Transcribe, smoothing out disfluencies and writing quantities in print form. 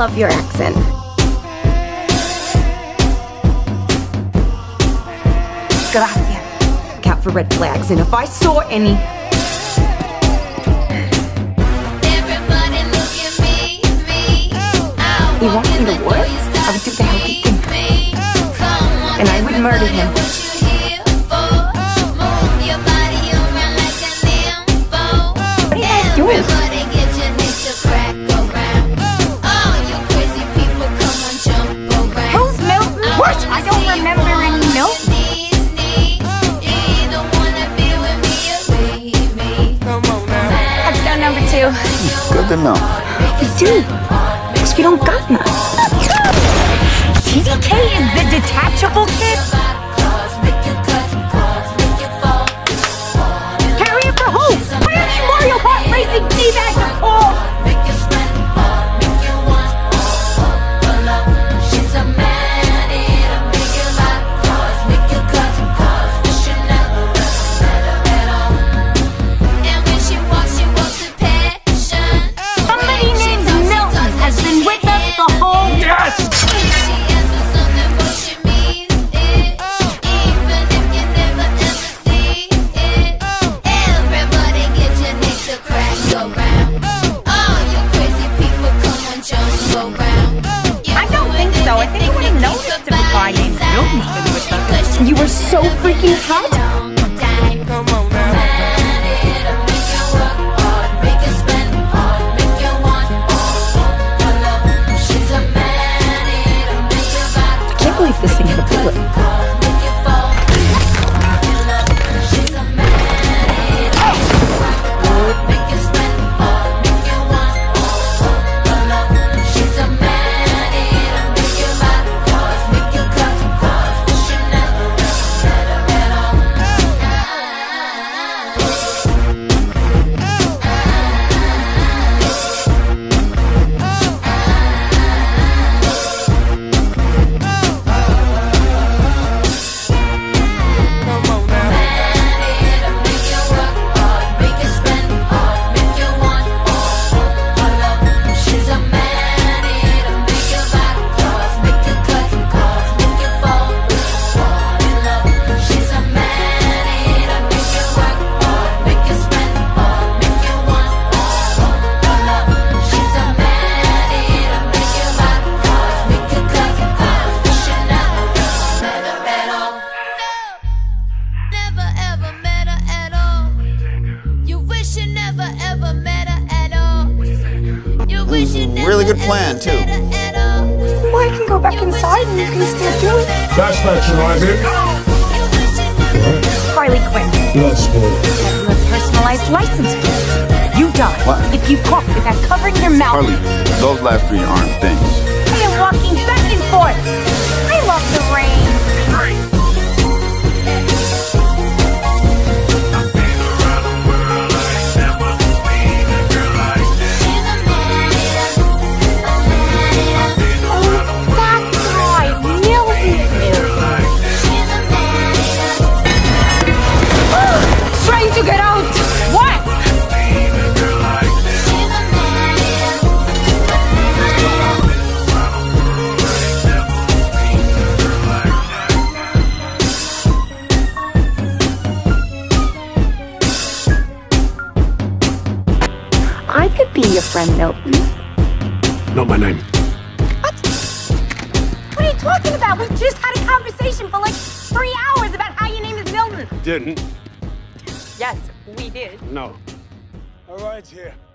love your accent. Gracias. Look out for red flags, and if I saw any... He wants me to work? I would do the healthy thing. And I would murder him. What are you guys doing? Who's Milton? What? I don't remember any Milton. Touchdown number 2. Good to know. You do. Because we don't got none. TDK is the detachable kid? Carry it for who? Why are you Mario Kart racing D-bag to pull? Somebody named Milton has been with us the whole... Yes! I don't think so. I think I would have noticed if a guy named Milton's been with us. You were so freaking hot. Come on now. I can't believe this thing had a bullet. Really good plan, too. Well, I can go back inside and you can still do it. That's patronize Harley Quinn. That's good. You have personalized license plates. You die What? if you cough without covering your mouth. Harley, those last 3 aren't things. I am walking back and forth. I love the rain. Trying to get out! What? I could be your friend, Milton. Not my name. What? What are you talking about? We just had a conversation for like 3 hours about how your name is Milton. Didn't? Yes, we did. No. All right, here.